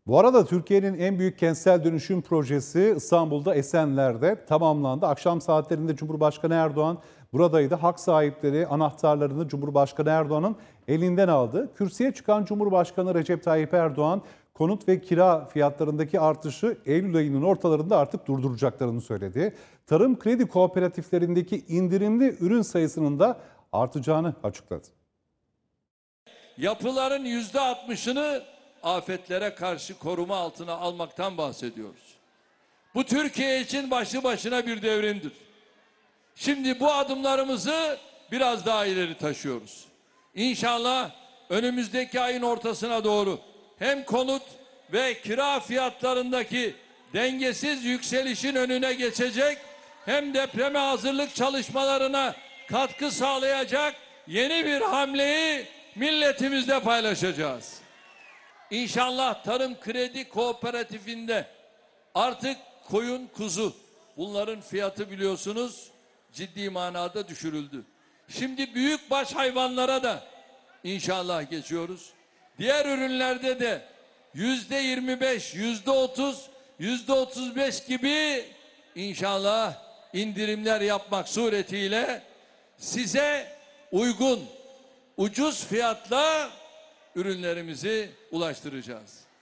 Bu arada Türkiye'nin en büyük kentsel dönüşüm projesi İstanbul'da Esenler'de tamamlandı. Akşam saatlerinde Cumhurbaşkanı Erdoğan buradaydı. Hak sahipleri anahtarlarını Cumhurbaşkanı Erdoğan'ın elinden aldı. Kürsüye çıkan Cumhurbaşkanı Recep Tayyip Erdoğan konut ve kira fiyatlarındaki artışı Eylül ayının ortalarında artık durduracaklarını söyledi. Tarım kredi kooperatiflerindeki indirimli ürün sayısının da artacağını açıkladı. Yapıların %60'ını afetlere karşı koruma altına almaktan bahsediyoruz. Bu Türkiye için başlı başına bir devrimdir. Şimdi bu adımlarımızı biraz daha ileri taşıyoruz. İnşallah önümüzdeki ayın ortasına doğru hem konut ve kira fiyatlarındaki dengesiz yükselişin önüne geçecek, hem depreme hazırlık çalışmalarına katkı sağlayacak yeni bir hamleyi milletimizle paylaşacağız. İnşallah Tarım Kredi Kooperatifinde artık koyun, kuzu, bunların fiyatı biliyorsunuz ciddi manada düşürüldü. Şimdi büyükbaş hayvanlara da inşallah geçiyoruz. Diğer ürünlerde de %25, %30, %35 gibi inşallah indirimler yapmak suretiyle size uygun, ucuz fiyatla ürünlerimizi ulaştıracağız.